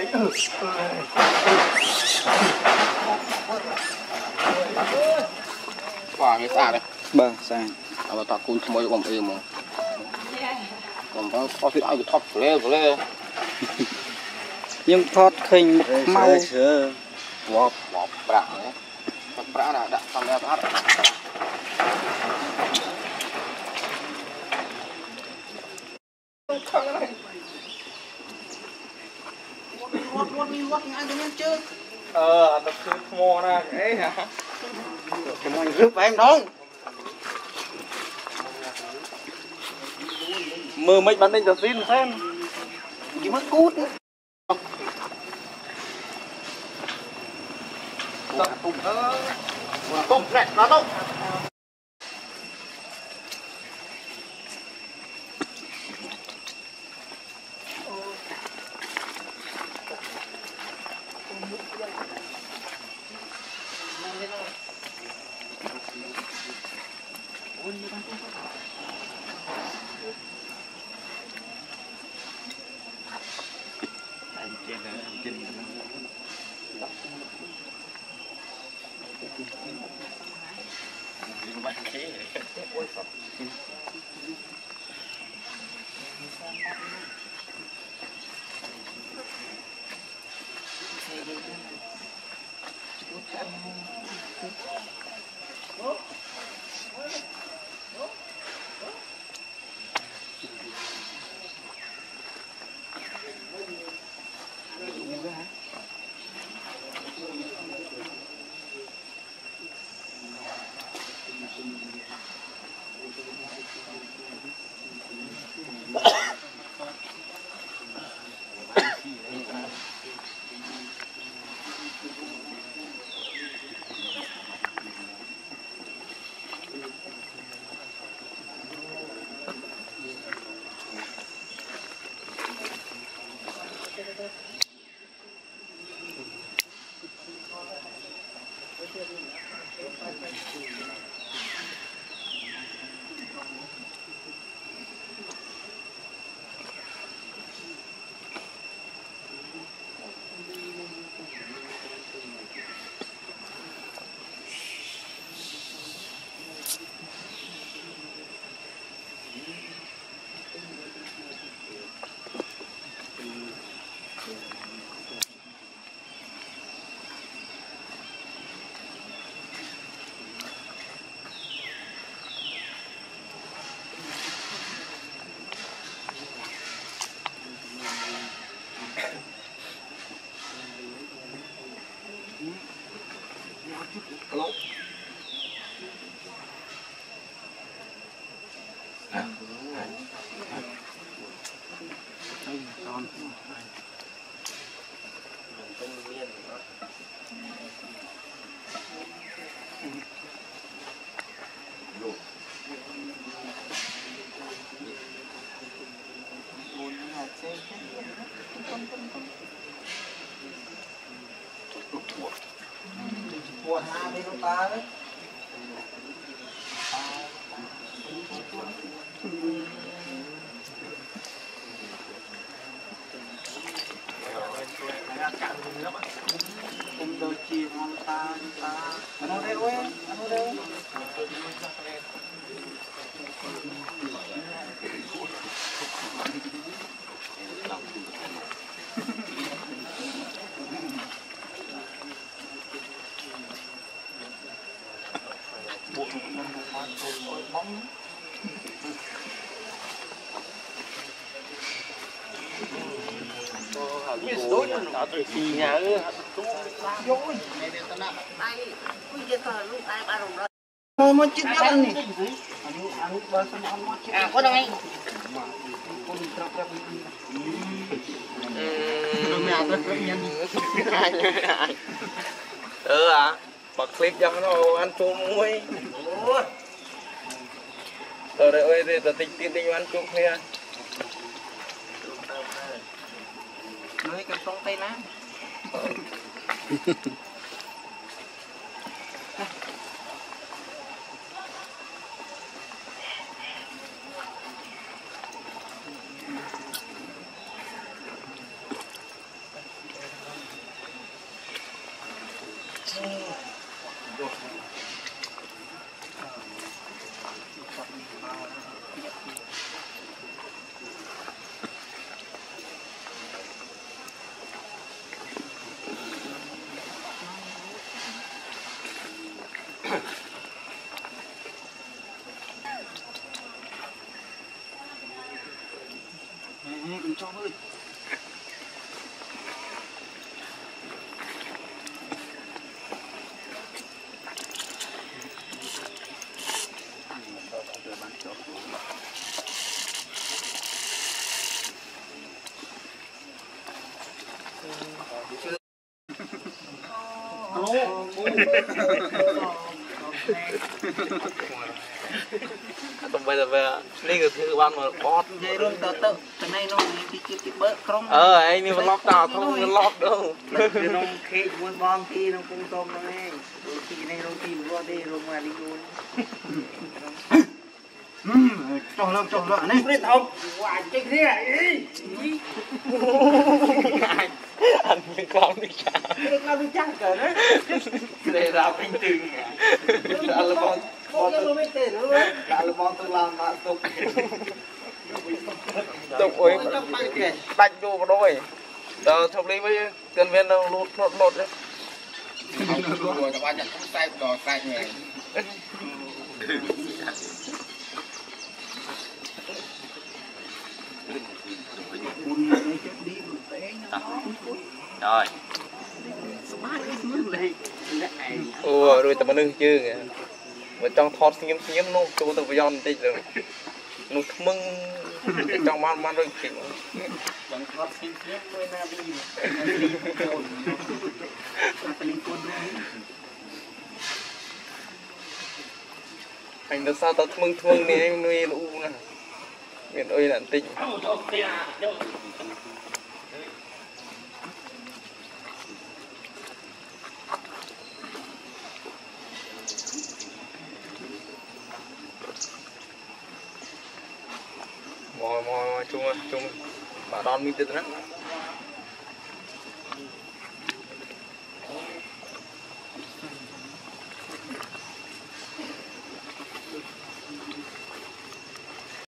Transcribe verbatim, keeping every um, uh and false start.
quả cái xa đấy bờ xa เอาตาคุณขโมยผมเองมั้งผมก็ทอดเอาทอดเละเละ nhưng thoát khinh một mau wop wop bạc đấy bạc là đã xong rồi bạc What what we what anh đang chơi? ờ tập sư mò ra cái hả Cái mồi rước vào em đón. mơ mấy bạn nên cho xin xem Cái mất cút. tôm này nó đâu Buat hari lupa. Cùng đôi chia ngon ta ta. Ano đây ơi? Ano đây? Mau mau cik apa nih? Anu anu bahasa mau cik. Ah, kau dong. Kau trap trap ini. Hmm. Mẹ tôi rất nhanh. ừ à bật clip cho nó ăn chôm muối rồi đây ơi thì tinh tinh tinh ăn chôm kia Nói cầm sông tay lá. đừng cho hơi tụi bây giờ về đi cái thứ ban mà bót dây luôn tự tự cái này nó đi đi đi bớt không ờ anh đi vào lót nào không lót đâu nó khi muốn bom khi nó cũng tôm nó nghe khi này nó tìm qua đi rồi mà đi luôn cho lâu cho lâu này biết không quả chết thế này anh mới con đi chả con đi chắc cỡ đấy để ra bình tĩnh đã là con con nó mới tiền luôn đã là con tôi làm mà tục tục ơi đánh vô vào đôi tờ thông lý với tiền viên đâu lột lột lột đấy rồi các bạn nhận không sai đò sai người rồi ủa rồi tao mà nâng chưa kìa mà trong thọt xinh xinh nó tôi tao phải dọn tí rồi nó mưng trong man man rồi kiểu chẳng có xin phép với na đi anh đã sao tao mưng thương này anh nuôi u nè miền ơi là tinh mồi mồi chung chung bà đón mình từ đó